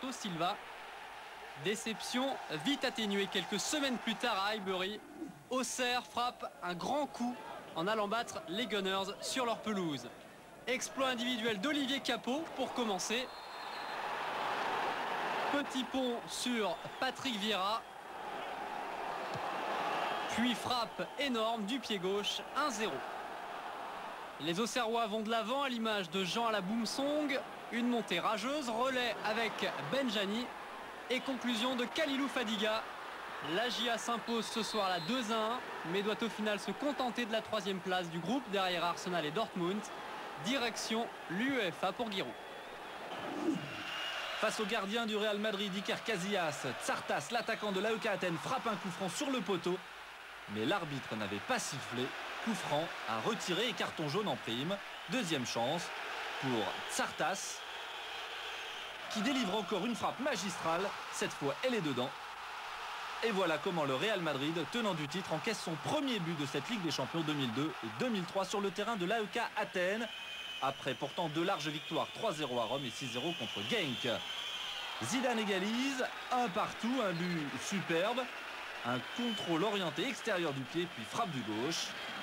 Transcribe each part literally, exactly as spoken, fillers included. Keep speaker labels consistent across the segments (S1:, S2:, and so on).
S1: Bernardo Silva. Déception vite atténuée quelques semaines plus tard à Highbury. Auxerre frappe un grand coup en allant battre les Gunners sur leur pelouse. Exploit individuel d'Olivier Capot pour commencer. Petit pont sur Patrick Vieira. Puis frappe énorme du pied gauche, un zéro. Les Auxerrois vont de l'avant à l'image de Jean à la Boumsong. Une montée rageuse, relais avec Benjani. Et conclusion de Khalilou Fadiga. La J A s'impose ce soir la deux à un, mais doit au final se contenter de la troisième place du groupe derrière Arsenal et Dortmund. Direction l'UEFA pour Giroud.
S2: Face au gardien du Real Madrid, Iker Casillas, Tzartas, l'attaquant de l'A E K Athènes, frappe un coup franc sur le poteau. Mais l'arbitre n'avait pas sifflé. Coup franc à retirer et carton jaune en prime. Deuxième chance pour Tzartas, qui délivre encore une frappe magistrale. Cette fois, elle est dedans. Et voilà comment le Real Madrid, tenant du titre, encaisse son premier but de cette Ligue des Champions deux mille deux et deux mille trois sur le terrain de l'A E K Athènes. Après pourtant deux larges victoires, trois zéro à Rome et six zéro contre Genk. Zidane égalise, un partout, un but superbe. Un contrôle orienté extérieur du pied, puis frappe du gauche.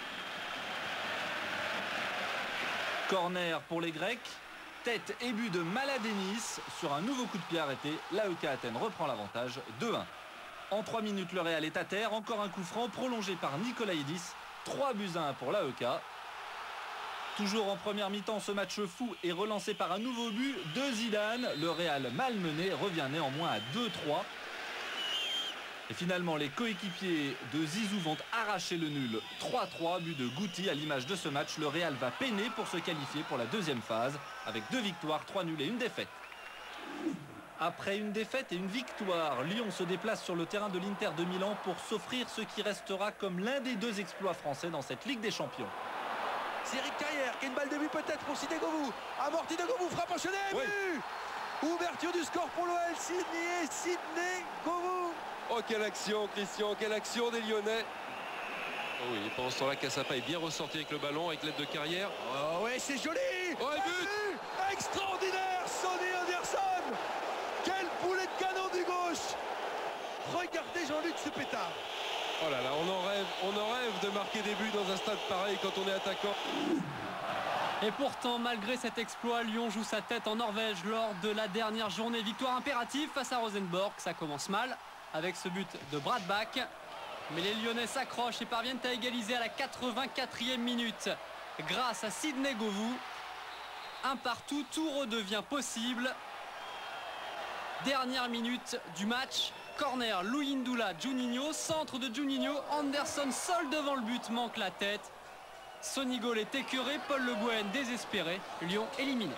S2: Corner pour les Grecs. Tête et but de Maladenis sur un nouveau coup de pied arrêté. L'A E K Athènes reprend l'avantage deux un. En trois minutes, le Real est à terre. Encore un coup franc prolongé par Nikolaïdis. trois buts à un pour l'A E K. Toujours en première mi-temps, ce match fou est relancé par un nouveau but de Zidane. Le Real malmené revient néanmoins à deux trois. Et finalement, les coéquipiers de Zizou vont arracher le nul. trois trois, but de Guti. À l'image de ce match, le Real va peiner pour se qualifier pour la deuxième phase avec deux victoires, trois nuls et une défaite. Après une défaite et une victoire, Lyon se déplace sur le terrain de l'Inter de Milan pour s'offrir ce qui restera comme l'un des deux exploits français dans cette Ligue des Champions.
S3: C'est Eric Carrière qui a une balle de but peut-être pour Sidney Govou. Amorti de Govou, frappe enchaînée,
S4: oui.
S3: But. Ouverture du score pour l'O L. Sidney, Sidney Govou.
S4: Oh, quelle action, Christian, quelle action des Lyonnais. Oh oui, pendant ce temps-là, Cassapa est bien ressorti avec le ballon, avec l'aide de Carrière.
S3: Oh ouais, c'est joli.
S4: Oh, et but.
S3: but extraordinaire, Sonny Anderson. Quel boulet de canon du gauche. Regardez Jean-Luc ce pétard.
S4: Oh là là, on en rêve, on en rêve de marquer des buts dans un stade pareil quand on est attaquant.
S1: Et pourtant, malgré cet exploit, Lyon joue sa tête en Norvège lors de la dernière journée. Victoire impérative face à Rosenborg. Ça commence mal avec ce but de Bradbach. Mais les Lyonnais s'accrochent et parviennent à égaliser à la quatre-vingt-quatrième minute grâce à Sidney Govou. Un partout, tout redevient possible. Dernière minute du match. Corner, Louis Ndoula, Juninho, centre de Juninho, Anderson seul devant le but, manque la tête. Sonny Gall est écœuré, Paul Le Guen désespéré, Lyon éliminé.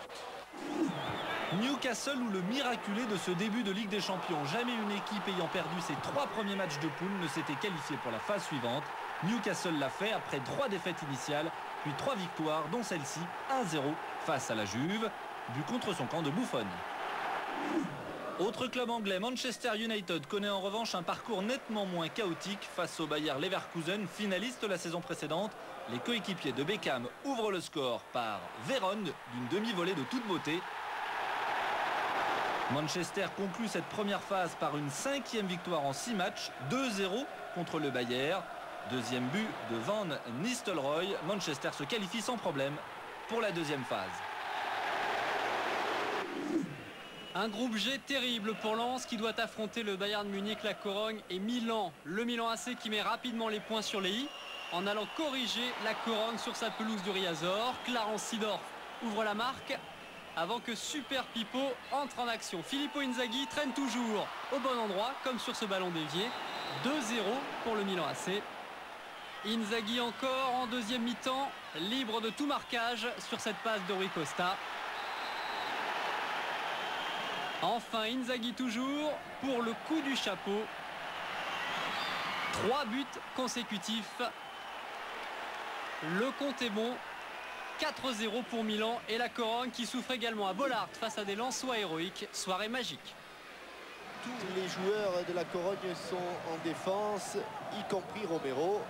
S2: Newcastle ou le miraculé de ce début de Ligue des Champions. Jamais une équipe ayant perdu ses trois premiers matchs de poule ne s'était qualifiée pour la phase suivante. Newcastle l'a fait après trois défaites initiales, puis trois victoires, dont celle-ci, un zéro face à la Juve, but contre son camp de Buffon. Autre club anglais, Manchester United connaît en revanche un parcours nettement moins chaotique face au Bayer Leverkusen, finaliste la saison précédente. Les coéquipiers de Beckham ouvrent le score par Veron d'une demi-volée de toute beauté. Manchester conclut cette première phase par une cinquième victoire en six matchs, deux zéro contre le Bayer. Deuxième but de Van Nistelrooy. Manchester se qualifie sans problème pour la deuxième phase.
S1: Un groupe G terrible pour Lens qui doit affronter le Bayern Munich, la Corogne et Milan. Le Milan A C qui met rapidement les points sur les i en allant corriger la Corogne sur sa pelouse du Riazor. Clarence Seedorf ouvre la marque avant que Super Pipo entre en action. Filippo Inzaghi traîne toujours au bon endroit comme sur ce ballon dévié. deux zéro pour le Milan A C. Inzaghi encore en deuxième mi-temps, libre de tout marquage sur cette passe de Rui Costa. Enfin Inzaghi toujours pour le coup du chapeau. Trois buts consécutifs. Le compte est bon. quatre zéro pour Milan et la Corogne qui souffre également à Bollaert face à des Lensois héroïques. Soirée magique.
S5: Tous les joueurs de la Corogne sont en défense, y compris Romero.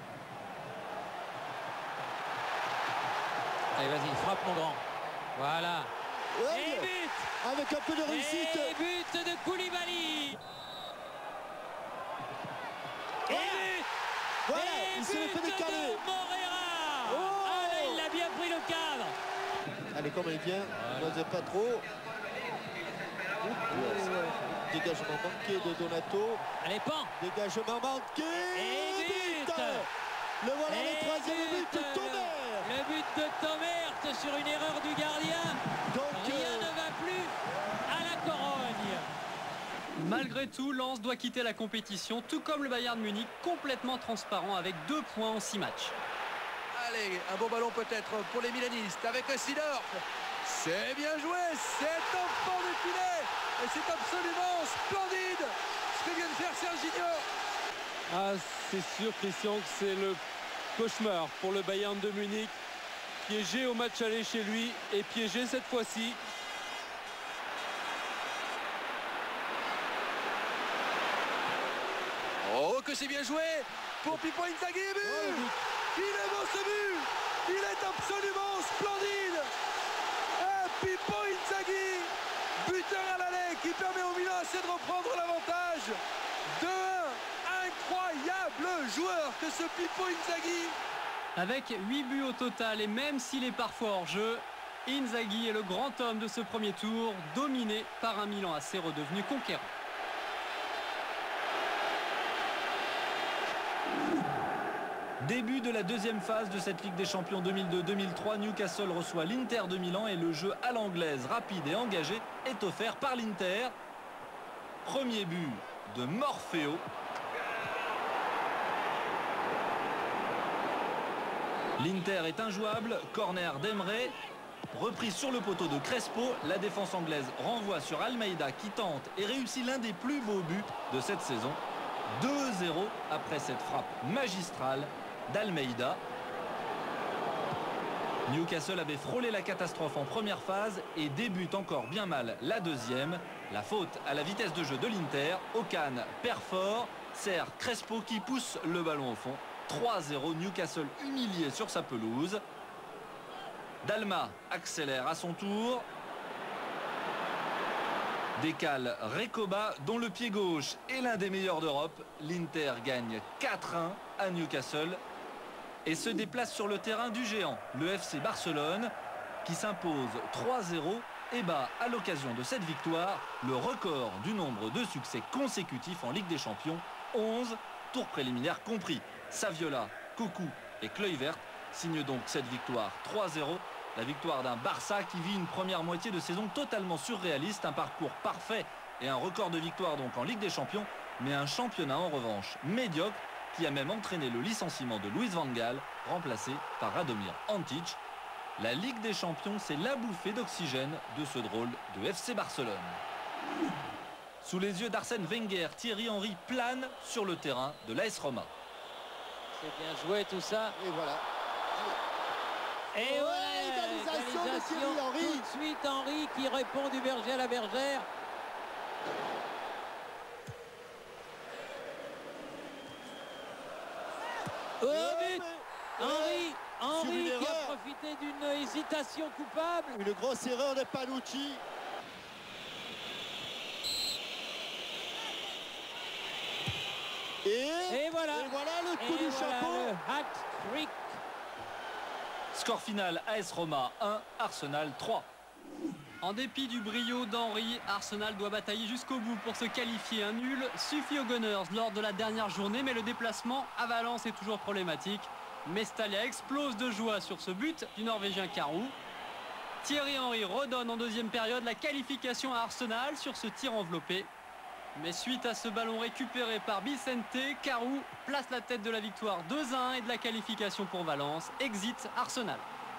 S6: Allez, vas-y, frappe mon grand. Voilà.
S5: Ouais,
S6: et but.
S5: avec un peu de réussite.
S6: Et but
S5: Parisien n'ose pas trop. Dégagement manqué de Donato.
S6: Allez, pan.
S5: Dégagement manqué.
S6: Et but.
S5: Le voilà
S6: Et
S5: le troisième but, but de Thomaert.
S6: Le but de Thomaert sur une erreur du gardien.
S5: Donc,
S6: Rien
S5: euh...
S6: ne va plus à la Corogne.
S1: Malgré tout, Lens doit quitter la compétition, tout comme le Bayern Munich, complètement transparent avec deux points en six matchs.
S3: Allez, un bon ballon peut-être pour les Milanistes avec Sidorf. C'est bien joué, c'est en fond du filet. Et c'est absolument splendide ce que vient de faire Serginho.
S4: Ah, c'est sûr, Christian, que c'est le cauchemar pour le Bayern de Munich. Piégé au match aller chez lui et piégé cette fois-ci.
S3: Oh, que c'est bien joué pour Pippo Inzaghi. But. Il est beau ce but. Il est absolument splendide. Ah, Pippo Inzaghi, buteur à l'aller qui permet au Milan A C de reprendre l'avantage. deux un, incroyable joueur que ce Pippo Inzaghi.
S1: Avec huit buts au total et même s'il est parfois hors jeu, Inzaghi est le grand homme de ce premier tour, dominé par un Milan A C redevenu conquérant.
S2: Début de la deuxième phase de cette Ligue des Champions deux mille deux deux mille trois, Newcastle reçoit l'Inter de Milan et le jeu à l'anglaise, rapide et engagé, est offert par l'Inter. Premier but de Morfeo. L'Inter est injouable, corner d'Emre, reprise sur le poteau de Crespo. La défense anglaise renvoie sur Almeida qui tente et réussit l'un des plus beaux buts de cette saison. deux zéro après cette frappe magistrale d'Almeida. Newcastle avait frôlé la catastrophe en première phase et débute encore bien mal la deuxième. La faute à la vitesse de jeu de l'Inter. Okan perd fort, sert Crespo qui pousse le ballon au fond. trois zéro, Newcastle humilié sur sa pelouse. Dalma accélère à son tour. Décale Recoba dont le pied gauche est l'un des meilleurs d'Europe. L'Inter gagne quatre un à Newcastle et se déplace sur le terrain du géant, le F C Barcelone, qui s'impose trois zéro et bat à l'occasion de cette victoire le record du nombre de succès consécutifs en Ligue des Champions, onze, tours préliminaires compris. Saviola, Cocu et Kluivert signent donc cette victoire trois zéro. La victoire d'un Barça qui vit une première moitié de saison totalement surréaliste, un parcours parfait et un record de victoire donc en Ligue des Champions, mais un championnat en revanche médiocre qui a même entraîné le licenciement de Luis van Gaal, remplacé par Radomir Antic. La Ligue des Champions, c'est la bouffée d'oxygène de ce drôle de F C Barcelone. Sous les yeux d'Arsène Wenger, Thierry Henry plane sur le terrain de l'A S Roma.
S6: C'est bien joué tout ça.
S5: Et voilà.
S6: Et
S5: ouais,
S6: ouais,
S5: égalisation de Thierry Henry.
S6: Tout de suite Henry qui répond du berger à la bergère. Oh, but Henry, Henry qui a profité d'une hésitation coupable.
S5: Une grosse erreur de Panucci. Et,
S6: et voilà,
S5: et voilà le coup
S6: et
S5: du
S6: voilà
S5: chapeau.
S6: Le hat-trick.
S2: Score final A S Roma un, Arsenal trois.
S1: En dépit du brio d'Henry, Arsenal doit batailler jusqu'au bout pour se qualifier. Un nul suffit aux Gunners lors de la dernière journée, mais le déplacement à Valence est toujours problématique. Mestalia explose de joie sur ce but du Norvégien Karou. Thierry Henry redonne en deuxième période la qualification à Arsenal sur ce tir enveloppé. Mais suite à ce ballon récupéré par Vicente, Karou place la tête de la victoire deux à un et de la qualification pour Valence. Exit Arsenal.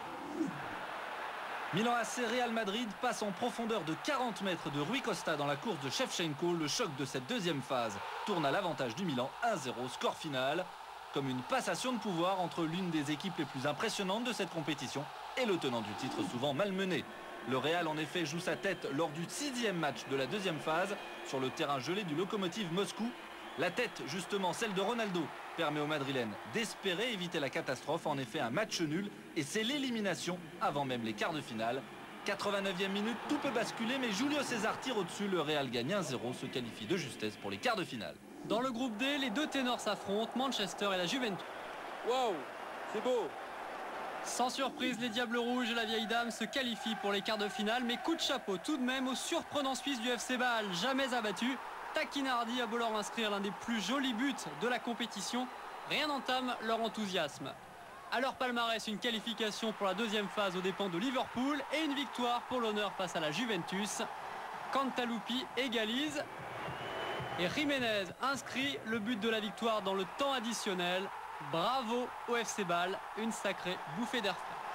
S2: Milan A C Real Madrid passe en profondeur de quarante mètres de Rui Costa dans la course de Shevchenko. Le choc de cette deuxième phase tourne à l'avantage du Milan, un zéro. Score final comme une passation de pouvoir entre l'une des équipes les plus impressionnantes de cette compétition et le tenant du titre souvent malmené. Le Real en effet joue sa tête lors du sixième match de la deuxième phase sur le terrain gelé du Lokomotiv Moscou. La tête, justement celle de Ronaldo, permet aux Madrilènes d'espérer éviter la catastrophe. En effet, un match nul et c'est l'élimination avant même les quarts de finale. quatre-vingt-neuvième minute, tout peut basculer, mais Julio César tire au-dessus. Le Real gagne un zéro, se qualifie de justesse pour les quarts de finale.
S1: Dans le groupe D, les deux ténors s'affrontent, Manchester et la Juventus.
S4: Waouh, c'est beau.
S1: Sans surprise, les Diables Rouges et la Vieille Dame se qualifient pour les quarts de finale, mais coup de chapeau tout de même au surprenant Suisse du F C Bâle, jamais abattu. Taquinardi a beau leur inscrire l'un des plus jolis buts de la compétition, rien n'entame leur enthousiasme. À leur palmarès, une qualification pour la deuxième phase aux dépens de Liverpool et une victoire pour l'honneur face à la Juventus. Cantalupi égalise et Jiménez inscrit le but de la victoire dans le temps additionnel. Bravo au F C Bâle, une sacrée bouffée d'air frais.